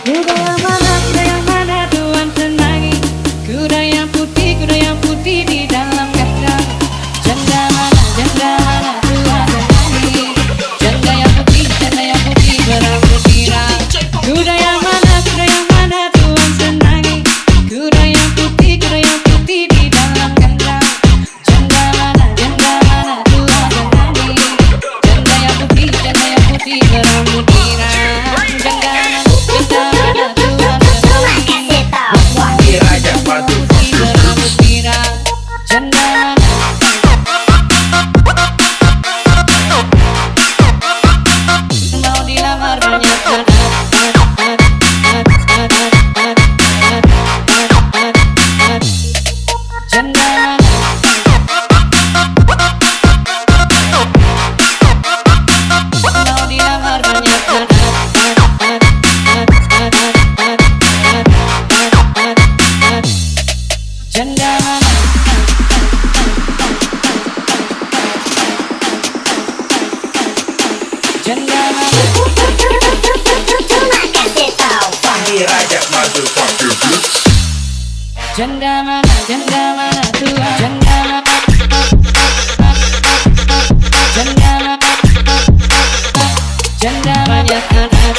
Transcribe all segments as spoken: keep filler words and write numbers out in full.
Kuda yang mana, kuda yang mana Tuhan senangi? Kuda yang putih, kuda yang putih di dalam kandang. Janda mana, janda mana Tuhan senangi? Janda yang putih, janda yang putih berambut pirang. Kuda yang mana, kuda yang mana Tuhan senangi? Kuda yang putih, kuda yang putih di dalam kandang. Janda mana, janda mana Tuhan senangi? Janda yang putih, janda yang putih berambut pirang. Janda mana, janda mana Tuhan senangi? Wangi raja batu Berambut pirang. Janda mana? Mau dilamar banyak anak. Janda mana? Mau dilamar banyak anak. Janda mana? Janda mana? Wangi raja motherfucker bitch. Janda mana, janda mana Tuhan? Janda mana? Janda mana? Janda banyak anak.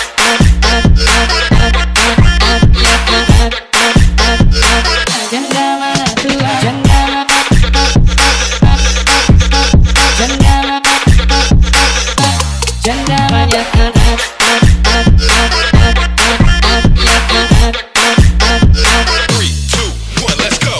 Janda mana Tuhan? Janda mana? Janda mana? Janda banyak anak. Three, two, one, let's go.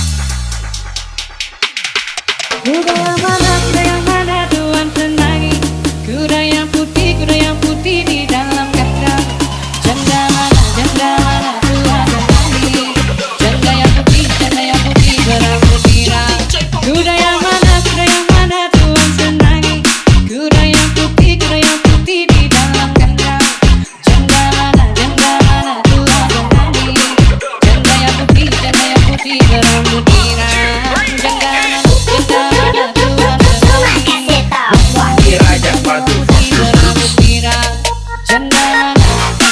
Kuda yang mana, kuda yang mana Tuhan senangi? Kuda yang putih, kuda yang putih di dalam kandang. Janda mana, janda mana Tuhan senangi? Janda yang putih, janda yang putih berambut pirang. Kuda yang mana, kuda yang mana Tuhan senangi? Kuda yang putih, kuda yang putih di dalam kandang. Janda mana, janda mana Tuhan senangi? Janda yang putih, janda yang putih berambut pirang. Janda mana, janda mana Tuhan senangi? Wangi raja motherfucker Berambut pirang. Janda mana?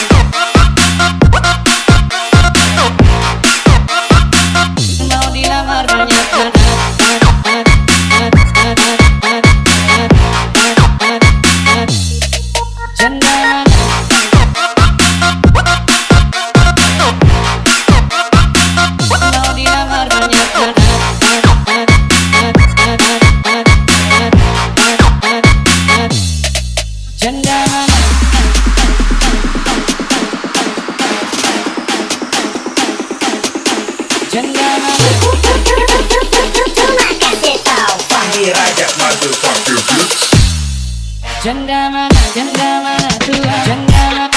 Mau dilamar banyak anak. Janda mana? Mau dilamar banyak anak. Janda mana? Janda mana? Wangi raja motherfucker bitch. Janda mana, janda mana Tuhan? Janda mana?